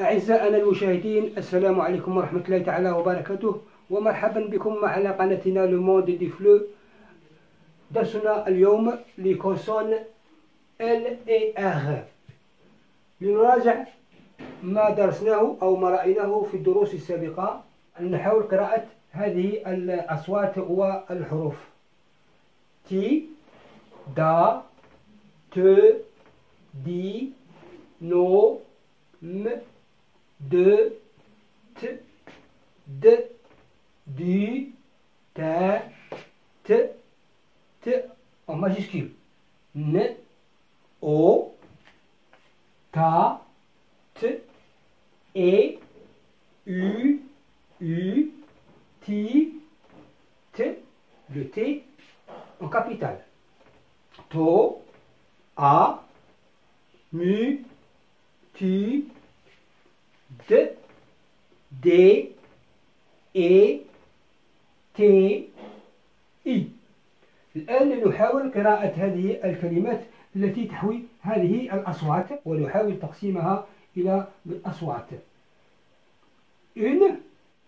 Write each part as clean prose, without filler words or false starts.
أعزائنا المشاهدين، السلام عليكم ورحمة الله تعالى وبركاته، ومرحبا بكم على قناتنا لو موند دي فلو. درسنا اليوم لكونسون ال اي ار. لنراجع ما درسناه أو ما رأيناه في الدروس السابقة. نحاول قراءة هذه الأصوات والحروف: تي، دا، ت، دي، نو، م، د، ت، د، du, ta, t, t en majuscule, n, o, ta, t, e, u, ti, t, le t en capital, to, a, mu, tu, d, d, e, تي، إي. الآن نحاول قراءة هذه الكلمات التي تحوي هذه الأصوات، ونحاول تقسيمها إلى الأصوات. une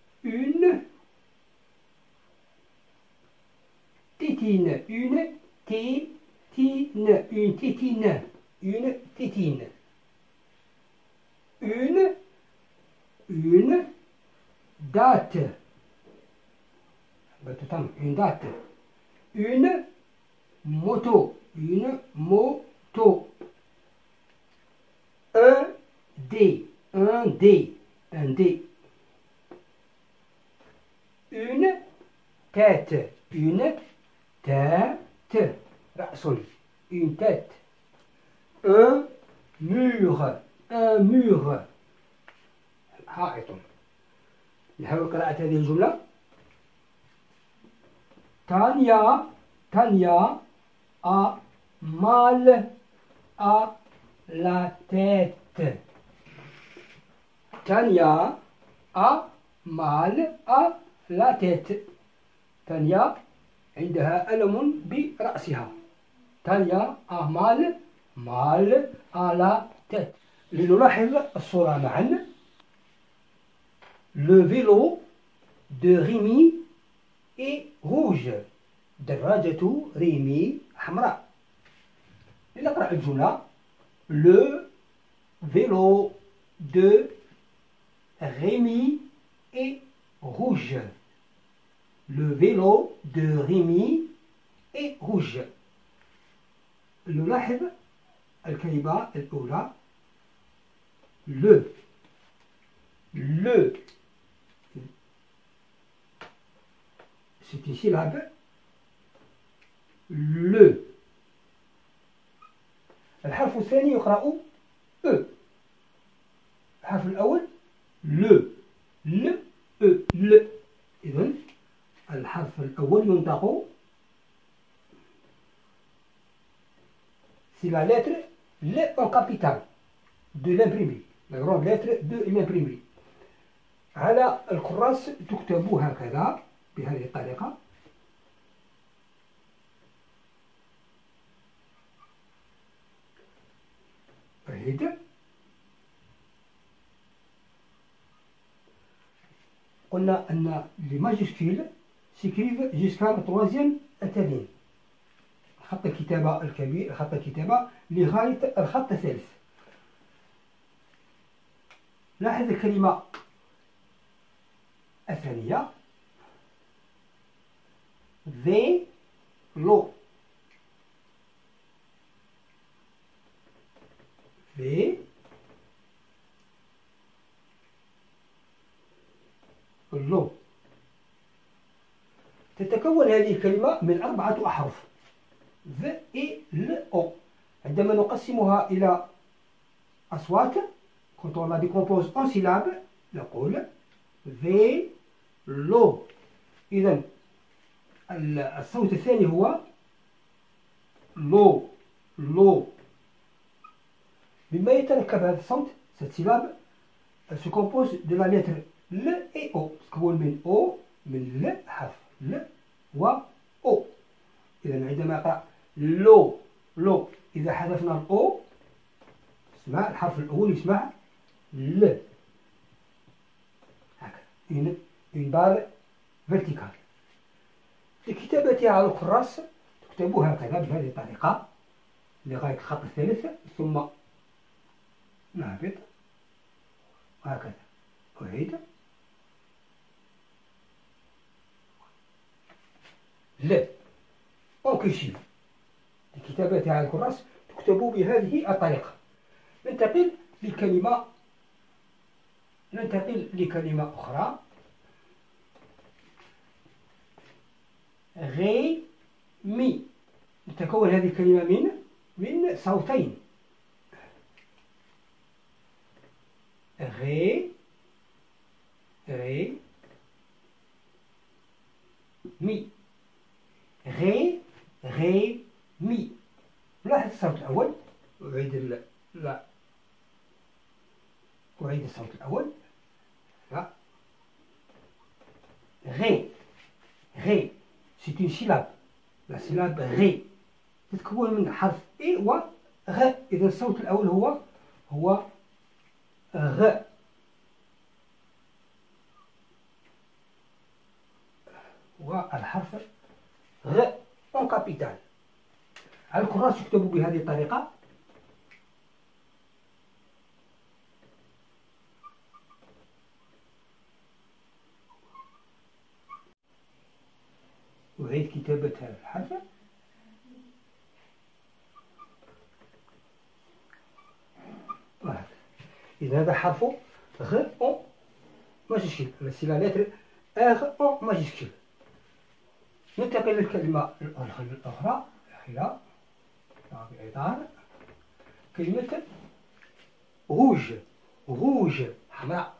tétine, une tétine, une tétine, une tétine. Une date, une date. Une moto, une moto. Un dé, un dé, un dé. Une tête, une tête. Une tête. Un mur, un mur. حائط. نحاول قراءة هذه الجملة. Tania a mal à la tête. Tania a mal à la tête. تانيا عندها ألم برأسها. تانيا a mal à la tête. لنلاحظ الصورة معا. Le vélo de Rémi est rouge. دراجة ريمي حمراء. لنقرأ الجملة. Le vélo de Rémi est rouge. Le vélo de Rémi est rouge. نلاحظ الكلمة الأولى le. C'est une syllabe. le. الحرف الثاني يقرأ e. الحرف الأول le. إذن الحرف الأول ينطق. C'est la lettre L en capital de l'imprimé. La grande lettre de l'imprimé. على الكراس تكتب هكذا بهذه الطريقة. قلنا أن les majuscules s'écrivent jusqu'à la troisième التالين. خط الكتابة الكبير، خط الكتابة لغاية الخط الثالث. لاحظ الكلمة الثانية vélo. vélo. تتكون هذه الكلمة من 4 أحرف V et L O. عندما نقسمها إلى أصوات، quand on la décompose en syllabes، نقول vélo. إذن الصوت الثاني هو لو. مما يتركب هذا الصوت، cette syllabe elle se compose de la lettre L et O. تكون من O، من L، حرف L و O. إذا عندما أقرأ لو، إذا حذفنا الأو اسمع الحرف الأول يسمع ل. une barre verticale. لكتابتها على الكراس تكتب هكذا بهذه الطريقة لغاية الخط الثالث، ثم نهبط هكذا، أعيد ل أون كيرسيف. لكتابتها على الكراس تكتب بهذه الطريقة. ننتقل لكلمة أخرى، غي مي. تتكون هذه الكلمة من صوتين، غي مي، غي مي. لاحظ الصوت الأول، أعيد الصوت الأول، غي c'est une syllabe. la syllabe غي تتكون من حرف إي و غ. إذا الصوت الأول هو غ. والحرف غ en capital. على الكراس يكتب بهذه الطريقة، أعيد كتابة هذا الحرف، إذا هذا حرف غ أون ماجيسكيل، سي لا لتر غ أون ماجيسكيل. ننتقل للكلمة الأخرى الأخيرة بإطار كلمة غوج حمراء،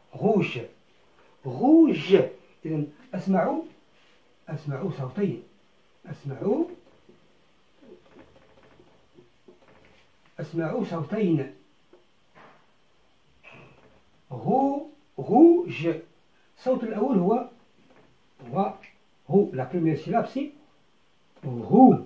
غوج. إذا أسمع صوتين، أسمع صوتين، غوج. الصوت الأول هو لا première syllabe c'est غو.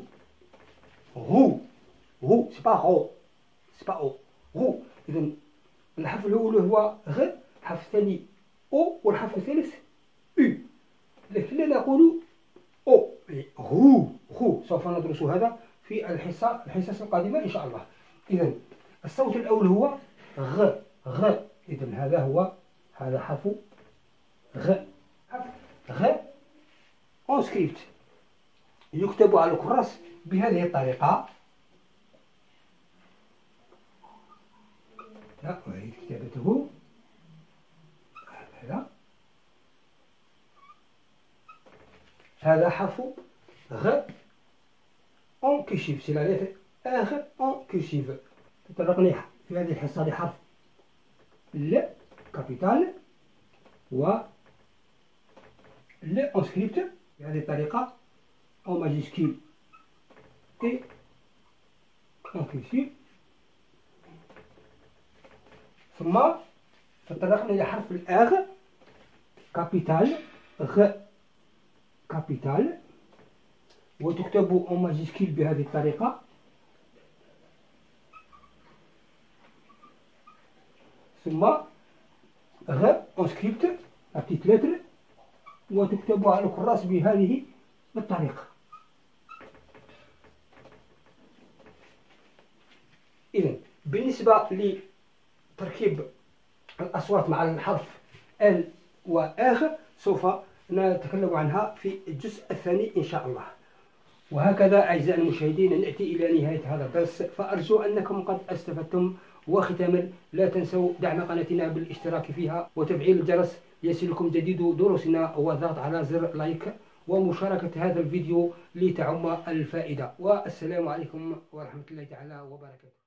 سي با غو، سي با أو، غو. إذا الحرف الأول هو غ، الحرف الثاني أو، والحرف الثالث أو. لكن لا نقول أو، غو. سوف ندرس هذا في الحصص القادمة إن شاء الله. إذا الصوت الأول هو غ. إذا هذا حرف غ أون سكريبت، يكتب على الكراس بهذه الطريقة. أعيد كتابته هكذا. هذا حرف غ أون كيرسيف، سي لا لتر غ أون كيرسيف. تطرقني في هذه الحصة لحرف ل كابيتال و ل أون سكريبت بهذه الطريقة، أون ماجيسكيل إي أون كيرسيف. ثم تطرقنا إلى حرف الآغ كابيتال، غ كابيتال، وتكتب أون ماجيسكيل بهذه الطريقة. ثم غ أون سكريبت لا بتيت لتر، وتكتب على الكراس بهذه الطريقة. إذا بالنسبة لتركيب الأصوات مع الحرف ال وآغ سوف نتكلم عنها في الجزء الثاني إن شاء الله. وهكذا أعزائي المشاهدين نأتي إلى نهاية هذا الدرس، فأرجو أنكم قد استفدتم. وختاما لا تنسوا دعم قناتنا بالاشتراك فيها وتفعيل الجرس يصلكم جديد دروسنا، والضغط على زر لايك ومشاركة هذا الفيديو لتعم الفائدة. والسلام عليكم ورحمة الله تعالى وبركاته.